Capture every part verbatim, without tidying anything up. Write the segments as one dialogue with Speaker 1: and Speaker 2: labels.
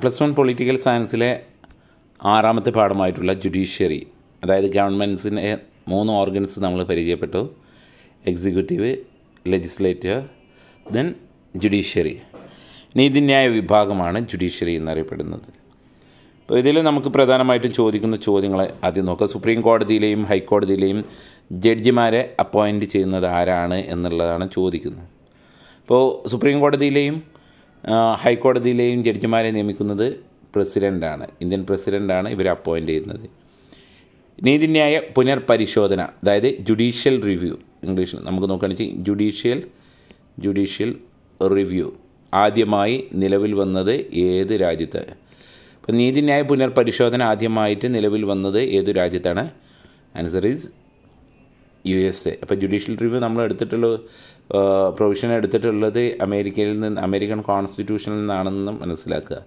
Speaker 1: Plus one political സയൻസിലെ ആറാമത്തെ പാഠമായിട്ടുള്ള judiciary, അതായത് ഗവൺമെൻറ്റ്സിൻ്റെ മൂന്ന് ഓർഗൻസ് നമ്മൾ പരിചയപ്പെട്ടു. Executive, legislative, then judiciary. നീതിന്യായ വിഭാഗമാണ് ജുഡീഷ്യറി എന്നറിയപ്പെടുന്നത്. അപ്പോൾ ഇതിൽ നമുക്ക് പ്രധാനമായിട്ടും ചോദിക്കുന്ന ചോദ്യങ്ങൾ ആദ്യം നോക്കാം. സുപ്രീം കോടതിയിലെയും ഹൈക്കോടതിയിലെയും ജഡ്ജിമാരെ അപ്പോയിൻറ്റ് ചെയ്യുന്നത് ആരാണ് എന്നുള്ളതാണ് ചോദിക്കുന്നത്. ഇപ്പോൾ സുപ്രീം കോടതിയിലെയും ഹൈക്കോടതിയിലെയും ജഡ്ജിമാരെ നിയമിക്കുന്നത് പ്രസിഡൻ്റാണ്. ഇന്ത്യൻ പ്രസിഡൻ്റാണ് ഇവരെ അപ്പോയിൻറ്റ് ചെയ്യുന്നത്. നീതിന്യായ പുനർപരിശോധന, അതായത് ജുഡീഷ്യൽ റിവ്യൂ, ഇംഗ്ലീഷിൽ നമുക്ക് നോക്കുകയാണെന്ന് വെച്ചാൽ ജുഡീഷ്യൽ ജുഡീഷ്യൽ റിവ്യൂ ആദ്യമായി നിലവിൽ വന്നത് ഏത് രാജ്യത്ത്? അപ്പോൾ നീതിന്യായ പുനർപരിശോധന ആദ്യമായിട്ട് നിലവിൽ വന്നത് ഏതു രാജ്യത്താണ്? Answer is U S A. അപ്പോൾ ജുഡീഷ്യൽ റിവ്യൂ നമ്മൾ എടുത്തിട്ടുള്ള പ്രൊവിഷൻ എടുത്തിട്ടുള്ളത് അമേരിക്കയിൽ നിന്ന്, അമേരിക്കൻ കോൺസ്റ്റിറ്റ്യൂഷനിൽ നിന്നാണെന്ന് മനസ്സിലാക്കുക.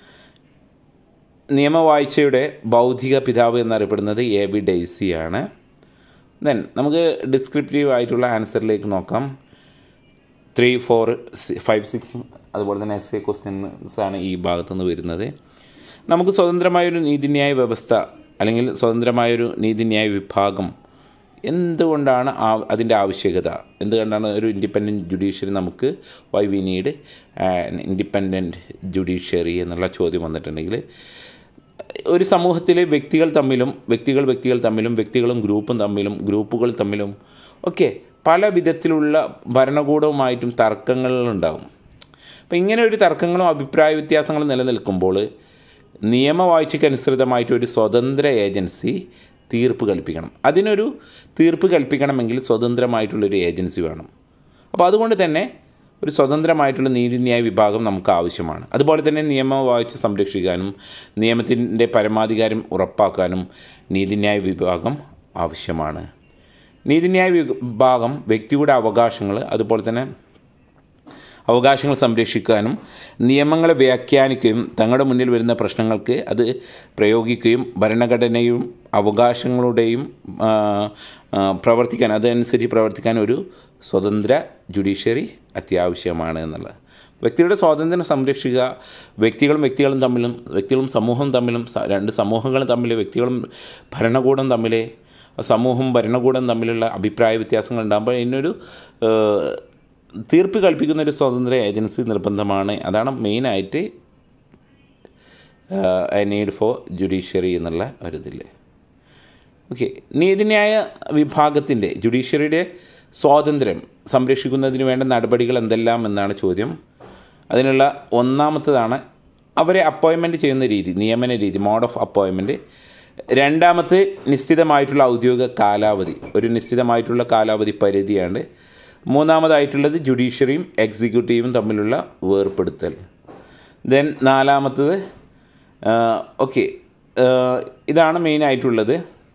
Speaker 1: നിയമവാഴ്ചയുടെ ബൗദ്ധിക പിതാവ് എന്നറിയപ്പെടുന്നത് എ ബി ഡെയ്സിയാണ്. ദെൻ നമുക്ക് ഡിസ്ക്രിപ്റ്റീവ് ആയിട്ടുള്ള ആൻസറിലേക്ക് നോക്കാം. ത്രീ ഫോർ ഫൈവ് സിക്സ് അതുപോലെ തന്നെ എസ് എ ക്വസ്റ്റ്യൻസാണ് ഈ ഭാഗത്തുനിന്ന് വരുന്നത്. നമുക്ക് സ്വതന്ത്രമായൊരു നീതിന്യായ വ്യവസ്ഥ അല്ലെങ്കിൽ സ്വതന്ത്രമായൊരു നീതിന്യായ വിഭാഗം എന്തുകൊണ്ടാണ് ആ അതിൻ്റെ ആവശ്യകത, എന്തുകൊണ്ടാണ് ഒരു ഇൻഡിപെൻഡൻറ്റ് ജുഡീഷ്യറി നമുക്ക് why we need independent judiciary എന്നുള്ള ചോദ്യം വന്നിട്ടുണ്ടെങ്കിൽ, ഒരു സമൂഹത്തിലെ വ്യക്തികൾ തമ്മിലും വ്യക്തികൾ വ്യക്തികൾ തമ്മിലും വ്യക്തികളും ഗ്രൂപ്പും തമ്മിലും ഗ്രൂപ്പുകൾ തമ്മിലും ഒക്കെ പല വിധത്തിലുള്ള ഭരണകൂടവുമായിട്ടും തർക്കങ്ങളുണ്ടാകും. അപ്പോൾ ഇങ്ങനെ ഒരു തർക്കങ്ങളും അഭിപ്രായ വ്യത്യാസങ്ങളും നിലനിൽക്കുമ്പോൾ നിയമവാഴ്ചയ്ക്കനുസൃതമായിട്ട് ഒരു സ്വതന്ത്ര ഏജൻസി തീർപ്പ് കൽപ്പിക്കണം. അതിനൊരു തീർപ്പ് കൽപ്പിക്കണമെങ്കിൽ സ്വതന്ത്രമായിട്ടുള്ളൊരു ഏജൻസി വേണം. അപ്പോൾ അതുകൊണ്ട് തന്നെ ഒരു സ്വതന്ത്രമായിട്ടുള്ള നീതിന്യായ വിഭാഗം നമുക്ക് ആവശ്യമാണ്. അതുപോലെ തന്നെ നിയമവാഴ്ച സംരക്ഷിക്കാനും നിയമത്തിൻ്റെ പരമാധികാരം ഉറപ്പാക്കാനും നീതിന്യായ വിഭാഗം ആവശ്യമാണ്. നീതിന്യായ വിഭാഗം വ്യക്തിയുടെ അവകാശങ്ങൾ അതുപോലെ തന്നെ അവകാശങ്ങൾ സംരക്ഷിക്കാനും നിയമങ്ങളെ വ്യാഖ്യാനിക്കുകയും തങ്ങളുടെ മുന്നിൽ വരുന്ന പ്രശ്നങ്ങൾക്ക് അത് പ്രയോഗിക്കുകയും ഭരണഘടനയും അവകാശങ്ങളുടെയും പ്രവർത്തിക്കാൻ അതനുസരിച്ച് പ്രവർത്തിക്കാൻ ഒരു സ്വതന്ത്ര ജുഡീഷ്യറി അത്യാവശ്യമാണ് എന്നുള്ളത്. വ്യക്തിയുടെ സ്വാതന്ത്ര്യം സംരക്ഷിക്കുക, വ്യക്തികളും വ്യക്തികളും തമ്മിലും വ്യക്തികളും സമൂഹം തമ്മിലും രണ്ട് സമൂഹങ്ങളും തമ്മിൽ വ്യക്തികളും ഭരണകൂടം തമ്മിൽ സമൂഹവും ഭരണകൂടം തമ്മിലുള്ള അഭിപ്രായ വ്യത്യാസങ്ങൾ ഉണ്ടാകുമ്പോൾ ഇതിനൊരു തീർപ്പ് കൽപ്പിക്കുന്ന ഒരു സ്വതന്ത്ര ഏജൻസി നിർബന്ധമാണ്. അതാണ് മെയിനായിട്ട് ഐ നീഡ് ഫോർ ജുഡീഷ്യറി എന്നുള്ള ഒരിതിൽ. ഓക്കെ, നീതിന്യായ വിഭാഗത്തിൻ്റെ ജുഡീഷ്യറിയുടെ സ്വാതന്ത്ര്യം സംരക്ഷിക്കുന്നതിന് വേണ്ട നടപടികൾ എന്തെല്ലാം എന്നാണ് ചോദ്യം. അതിനുള്ള ഒന്നാമത്തതാണ് അവരെ അപ്പോയിൻമെൻറ്റ് ചെയ്യുന്ന രീതി, നിയമന രീതി, മോഡ് ഓഫ് അപ്പോയിൻമെൻറ്റ്. രണ്ടാമത്തെ നിശ്ചിതമായിട്ടുള്ള ഔദ്യോഗിക കാലാവധി, ഒരു നിശ്ചിതമായിട്ടുള്ള കാലാവധി പരിധിയാണ്. മൂന്നാമതായിട്ടുള്ളത് ജുഡീഷ്യറിയും എക്സിക്യൂട്ടീവും തമ്മിലുള്ള വേർപ്പെടുത്തൽ. ദെൻ നാലാമത്തത് ഓക്കെ ഇതാണ് മെയിനായിട്ടുള്ളത്.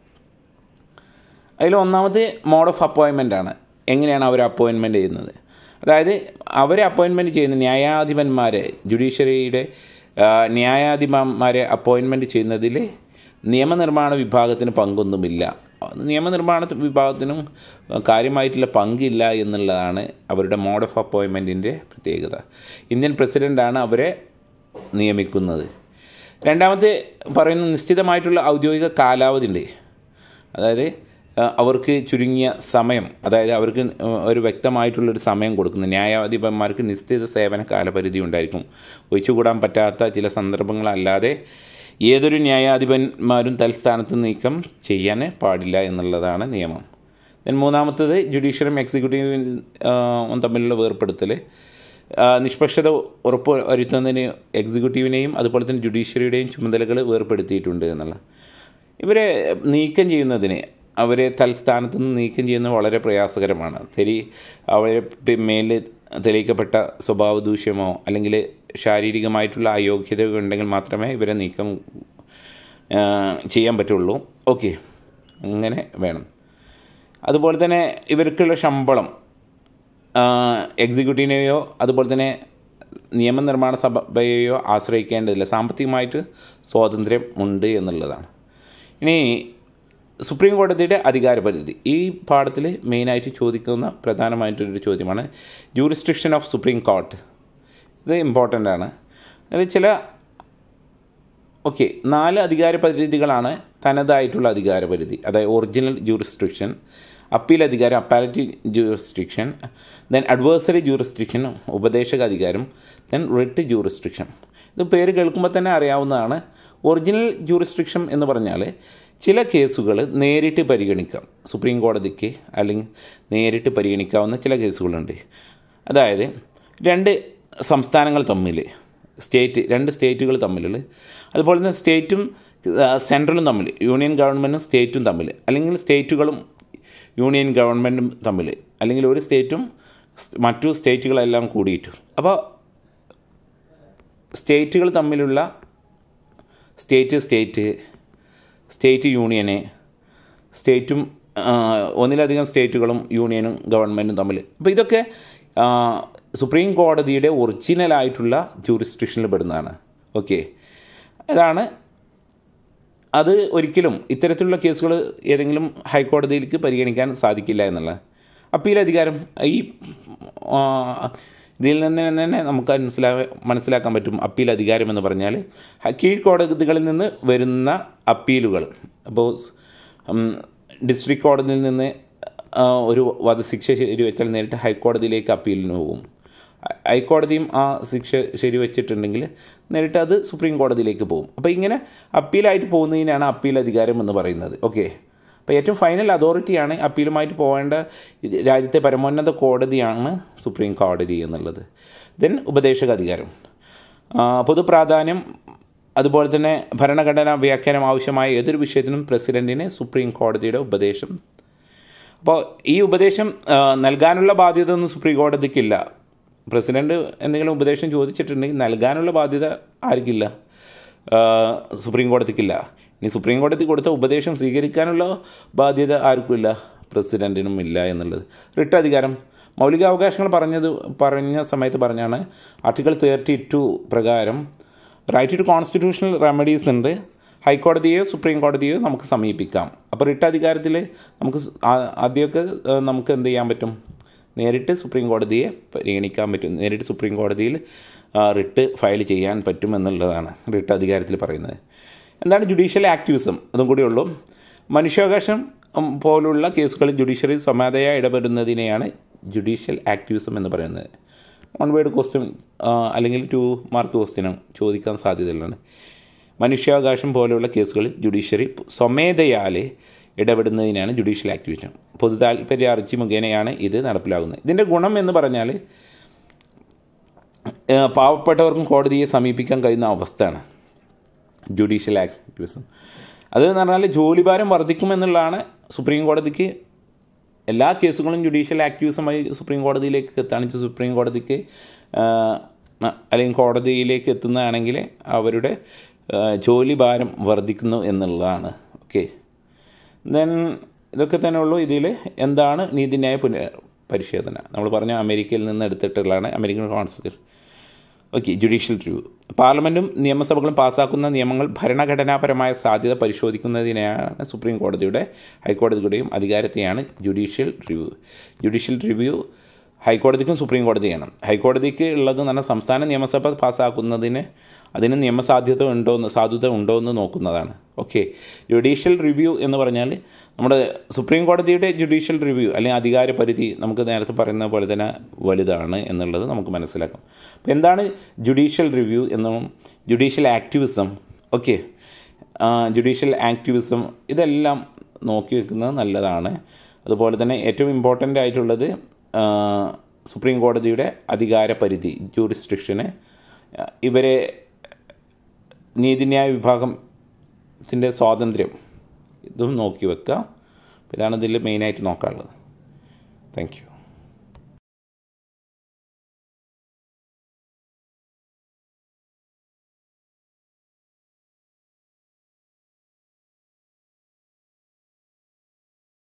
Speaker 1: അതിൽ ഒന്നാമത് മോഡ് ഓഫ് അപ്പോയിൻമെൻ്റ് ആണ്. എങ്ങനെയാണ് അവർ അപ്പോയിൻമെൻറ്റ് ചെയ്യുന്നത്? അതായത് അവരെ അപ്പോയിൻമെൻറ്റ് ചെയ്യുന്ന ന്യായാധിപന്മാരെ, ജുഡീഷ്യറിയുടെ ന്യായാധിപന്മാരെ അപ്പോയിൻമെൻറ്റ് ചെയ്യുന്നതിൽ നിയമനിർമ്മാണ വിഭാഗത്തിന് പങ്കൊന്നുമില്ല. നിയമനിർമ്മാണ വിഭാഗത്തിനും കാര്യമായിട്ടുള്ള പങ്കില്ല എന്നുള്ളതാണ് അവരുടെ മോഡ് ഓഫ് അപ്പോയിൻമെൻറ്റിൻ്റെ പ്രത്യേകത. ഇന്ത്യൻ പ്രസിഡൻ്റാണ് അവരെ നിയമിക്കുന്നത്. രണ്ടാമത്തെ പറയുന്ന നിശ്ചിതമായിട്ടുള്ള ഔദ്യോഗിക കാലാവധി ഉണ്ട്. അതായത് അവർക്ക് ചുരുങ്ങിയ സമയം, അതായത് അവർക്ക് ഒരു വ്യക്തമായിട്ടുള്ളൊരു സമയം കൊടുക്കുന്നു. ന്യായാധിപന്മാർക്ക് നിശ്ചിത സേവന കാലപരിധി ഉണ്ടായിരിക്കും. ഒഴിച്ചുകൂടാൻ പറ്റാത്ത ചില സന്ദർഭങ്ങളല്ലാതെ ഏതൊരു ന്യായാധിപന്മാരും തൽസ്ഥാനത്ത് നീക്കം ചെയ്യാൻ പാടില്ല എന്നുള്ളതാണ് നിയമം. ദെൻ മൂന്നാമത്തത് ജുഡീഷ്യറും എക്സിക്യൂട്ടീവും തമ്മിലുള്ള വേർപ്പെടുത്തൽ. നിഷ്പക്ഷത ഉറപ്പ് വരുത്തുന്നതിന് എക്സിക്യൂട്ടീവിനെയും അതുപോലെ തന്നെ ജുഡീഷ്യറിയുടെയും ചുമതലകൾ വേർപ്പെടുത്തിയിട്ടുണ്ട് എന്നുള്ള. ഇവരെ നീക്കം ചെയ്യുന്നതിന്, അവരെ തൽസ്ഥാനത്ത് നിന്ന് നീക്കം ചെയ്യുന്നത് വളരെ പ്രയാസകരമാണ്. തെരി അവരെ മേലിൽ തെളിയിക്കപ്പെട്ട സ്വഭാവ ദൂഷ്യമോ അല്ലെങ്കിൽ ശാരീരികമായിട്ടുള്ള അയോഗ്യതയോ ഉണ്ടെങ്കിൽ മാത്രമേ ഇവരെ നീക്കം ചെയ്യാൻ പറ്റുള്ളൂ. ഓക്കെ, അങ്ങനെ വേണം. അതുപോലെ തന്നെ ഇവർക്കുള്ള ശമ്പളം എക്സിക്യൂട്ടീവിനെയോ അതുപോലെ തന്നെ നിയമനിർമ്മാണ സഭയെയോ ആശ്രയിക്കേണ്ടതില്ല. സാമ്പത്തികമായിട്ട് സ്വാതന്ത്ര്യം ഉണ്ട് എന്നുള്ളതാണ്. ഇനി സുപ്രീം കോടതിയുടെ അധികാരപരിധി ഈ പാഠത്തിൽ മെയിനായിട്ട് ചോദിക്കുന്ന പ്രധാനമായിട്ടൊരു ചോദ്യമാണ് ജൂറിസ്ഡിക്ഷൻ ഓഫ് സുപ്രീം കോർട്ട്. ഇത് ഇമ്പോർട്ടൻ്റ് ആണ്. അതിൽ ചില ഓക്കെ, നാല് അധികാര പരിധികളാണ് തനതായിട്ടുള്ള അധികാര പരിധി. അതായത് ഒറിജിനൽ ജൂറിസ്ഡിക്ഷൻ, അപ്പീൽ അധികാരം appellative jurisdiction, then adversary jurisdiction ഉപദേശക അധികാരം, ദെൻ റിട്ട് ജൂറിസ്ഡിക്ഷൻ. ഇത് പേര് കേൾക്കുമ്പോൾ തന്നെ അറിയാവുന്നതാണ്. ഒറിജിനൽ ജൂറിസ്ഡിക്ഷൻ എന്ന് പറഞ്ഞാൽ ചില കേസുകൾ നേരിട്ട് പരിഗണിക്കാം, സുപ്രീം കോടതിക്ക് അല്ലെങ്കിൽ നേരിട്ട് പരിഗണിക്കാവുന്ന ചില കേസുകളുണ്ട്. അതായത് രണ്ട് സംസ്ഥാനങ്ങൾ തമ്മിൽ, സ്റ്റേറ്റ് രണ്ട് സ്റ്റേറ്റുകൾ തമ്മിൽ, അതുപോലെ തന്നെ സ്റ്റേറ്റും സെൻട്രലും തമ്മിൽ, യൂണിയൻ ഗവൺമെൻറ്റും സ്റ്റേറ്റും തമ്മിൽ, അല്ലെങ്കിൽ സ്റ്റേറ്റുകളും യൂണിയൻ ഗവൺമെൻറ്റും തമ്മിൽ, അല്ലെങ്കിൽ ഒരു സ്റ്റേറ്റും മറ്റു സ്റ്റേറ്റുകളെല്ലാം കൂടിയിട്ടും. അപ്പോൾ സ്റ്റേറ്റുകൾ തമ്മിലുള്ള സ്റ്റേറ്റ് സ്റ്റേറ്റ് സ്റ്റേറ്റ് യൂണിയന്, സ്റ്റേറ്റും ഒന്നിലധികം സ്റ്റേറ്റുകളും യൂണിയനും ഗവൺമെൻറ്റും തമ്മിൽ. അപ്പോൾ ഇതൊക്കെ സുപ്രീം കോടതിയുടെ ഒറിജിനലായിട്ടുള്ള ജൂറിസ്ഡിക്ഷനിൽ പെടുന്നതാണ്. ഓക്കെ, അതാണ്. അത് ഒരിക്കലും ഇത്തരത്തിലുള്ള കേസുകൾ ഏതെങ്കിലും ഹൈക്കോടതിയിലേക്ക് പരിഗണിക്കാൻ സാധിക്കില്ല എന്നുള്ളത്. അപ്പീൽ അധികാരം ഈ ഇതിൽ നിന്ന് തന്നെ നമുക്ക് മനസ്സിലാ മനസ്സിലാക്കാൻ പറ്റും. അപ്പീൽ അധികാരം എന്ന് പറഞ്ഞാൽ കീഴ്ക്കോടതികളിൽ നിന്ന് വരുന്ന അപ്പീലുകൾ. അപ്പോൾ ഡിസ്ട്രിക്ട് കോടതിയിൽ നിന്ന് ഒരു വധശിക്ഷ ശരിവെച്ചാൽ നേരിട്ട് ഹൈക്കോടതിയിലേക്ക് അപ്പീലിന് പോകും. ഹൈക്കോടതിയും ആ ശിക്ഷ ശരിവെച്ചിട്ടുണ്ടെങ്കിൽ നേരിട്ട് അത് സുപ്രീം കോടതിയിലേക്ക് പോകും. അപ്പോൾ ഇങ്ങനെ അപ്പീലായിട്ട് പോകുന്നതിനാണ് അപ്പീൽ അധികാരം എന്ന് പറയുന്നത്. ഓക്കെ, അപ്പോൾ ഏറ്റവും ഫൈനൽ അതോറിറ്റിയാണ് അപ്പീലുമായിട്ട് പോകേണ്ട രാജ്യത്തെ പരമോന്നത കോടതിയാണ് സുപ്രീം കോടതി എന്നുള്ളത്. ദെൻ ഉപദേശക അധികാരം, പൊതുപ്രാധാന്യം, അതുപോലെ തന്നെ ഭരണഘടനാ വ്യാഖ്യാനം ആവശ്യമായ ഏതൊരു വിഷയത്തിനും പ്രസിഡൻറ്റിന് സുപ്രീം കോടതിയുടെ ഉപദേശം. അപ്പോൾ ഈ ഉപദേശം നൽകാനുള്ള ബാധ്യത ഒന്നും സുപ്രീം കോടതിക്കില്ല. പ്രസിഡൻറ്റ് എന്തെങ്കിലും ഉപദേശം ചോദിച്ചിട്ടുണ്ടെങ്കിൽ നൽകാനുള്ള ബാധ്യത ആർക്കില്ല? സുപ്രീം കോടതിക്കില്ല. ഇനി സുപ്രീം കോടതി കൊടുത്ത ഉപദേശം സ്വീകരിക്കാനുള്ള ബാധ്യത ആർക്കുമില്ല, പ്രസിഡൻറ്റിനും ഇല്ല എന്നുള്ളത്. റിട്ട് അധികാരം, മൗലികാവകാശങ്ങൾ പറഞ്ഞത് പറഞ്ഞ സമയത്ത് പറഞ്ഞാണ് ആർട്ടിക്കിൾ തേർട്ടി ടു പ്രകാരം റൈറ്റ് ടു കോൺസ്റ്റിറ്റ്യൂഷണൽ റെമഡീസ് ഉണ്ട്. ഹൈക്കോടതിയോ സുപ്രീം കോടതിയോ നമുക്ക് സമീപിക്കാം. അപ്പോൾ റിട്ട് അധികാരത്തിൽ നമുക്ക് ആദ്യമൊക്കെ നമുക്ക് എന്ത് ചെയ്യാൻ പറ്റും? നേരിട്ട് സുപ്രീം കോടതിയെ പരിഗണിക്കാൻ പറ്റും. നേരിട്ട് സുപ്രീം കോടതിയിൽ റിട്ട് ഫയൽ ചെയ്യാൻ പറ്റുമെന്നുള്ളതാണ് റിട്ട് അധികാരത്തിൽ പറയുന്നത്. എന്താണ് ജുഡീഷ്യൽ ആക്ടിവിസം? അതും കൂടി ഉള്ളൂ. മനുഷ്യാവകാശം പോലുള്ള കേസുകളിൽ ജുഡീഷ്യറി സ്വമേധയാ ഇടപെടുന്നതിനെയാണ് ജുഡീഷ്യൽ ആക്ടിവിസം എന്ന് പറയുന്നത്. വൺ വേർഡ് ക്വസ്റ്റ്യൻ അല്ലെങ്കിൽ ടു മാർക്ക് ക്വസ്റ്റ്യനും ചോദിക്കാൻ സാധ്യതയുള്ളതാണ്. മനുഷ്യാവകാശം പോലെയുള്ള കേസുകളിൽ ജുഡീഷ്യറി സ്വമേധയാൽ ഇടപെടുന്നതിനാണ് ജുഡീഷ്യൽ ആക്ടിവിസം. പൊതു താൽപ്പര്യ ഹർജി മുഖേനയാണ് ഇത് നടപ്പിലാകുന്നത്. ഇതിൻ്റെ ഗുണം എന്ന് പറഞ്ഞാൽ പാവപ്പെട്ടവർക്കും കോടതിയെ സമീപിക്കാൻ കഴിയുന്ന അവസ്ഥയാണ് ജുഡീഷ്യൽ ആക്ടിവിസം. അതെന്ന് പറഞ്ഞാൽ ജോലിഭാരം വർദ്ധിക്കുമെന്നുള്ളതാണ്. സുപ്രീം കോടതിക്ക് എല്ലാ കേസുകളും ജുഡീഷ്യൽ ആക്ടിവിസമായി സുപ്രീം കോടതിയിലേക്ക് എത്താണെങ്കിൽ സുപ്രീം കോടതിക്ക് അല്ലെങ്കിൽ കോടതിയിലേക്ക് എത്തുന്നതാണെങ്കിൽ അവരുടെ ജോലി ഭാരം വർദ്ധിക്കുന്നു എന്നുള്ളതാണ്. ഓക്കെ, ദെൻ ഇതൊക്കെ തന്നെ ഉള്ളൂ. ഇതിൽ എന്താണ് നീതിന്യായ പുനഃ പരിശോധന? നമ്മൾ പറഞ്ഞ അമേരിക്കയിൽ നിന്ന് എടുത്തിട്ടുള്ളതാണ്, American constitution. Okay, judicial review. പാർലമെൻറ്റും നിയമസഭകളും പാസ്സാക്കുന്ന നിയമങ്ങൾ ഭരണഘടനാപരമായ സാധ്യത പരിശോധിക്കുന്നതിനെയാണ് സുപ്രീം കോടതിയുടെ ഹൈക്കോടതിയുടെയും അധികാരത്തെയാണ് ജുഡീഷ്യൽ റിവ്യൂ. ജുഡീഷ്യൽ റിവ്യൂ ഹൈക്കോടതിക്കും സുപ്രീം കോടതിയാണ്. ഹൈക്കോടതിക്ക് ഉള്ളത് എന്ന് പറഞ്ഞാൽ സംസ്ഥാന നിയമസഭ പാസ്സാക്കുന്നതിന് അതിന് നിയമസാധ്യത ഉണ്ടോ എന്ന് സാധുത ഉണ്ടോ എന്ന് നോക്കുന്നതാണ്. ഓക്കെ, ജുഡീഷ്യൽ റിവ്യൂ എന്ന് പറഞ്ഞാൽ നമ്മുടെ സുപ്രീം കോടതിയുടെ ജുഡീഷ്യൽ റിവ്യൂ അല്ലെങ്കിൽ അധികാര പരിധി നമുക്ക് നേരത്തെ പറയുന്ന പോലെ തന്നെ വലുതാണ് എന്നുള്ളത് നമുക്ക് മനസ്സിലാക്കാം. അപ്പോൾ എന്താണ് ജുഡീഷ്യൽ റിവ്യൂ എന്നും judicial activism? Okay, judicial activism ഇതെല്ലാം നോക്കി വെക്കുന്നത് നല്ലതാണ്. അതുപോലെ തന്നെ ഏറ്റവും ഇമ്പോർട്ടൻ്റ് ആയിട്ടുള്ളത് സുപ്രീം കോടതിയുടെ അധികാര പരിധി, ജൂറിസ്ഡിക്ഷന്, ഇവരെ നീതിന്യായ വിഭാഗത്തിൻ്റെ സ്വാതന്ത്ര്യം, ഇതും നോക്കി വെക്കുക. ഇതാണ് ഇതിൽ മെയിനായിട്ട് നോക്കാനുള്ളത്. Thank you.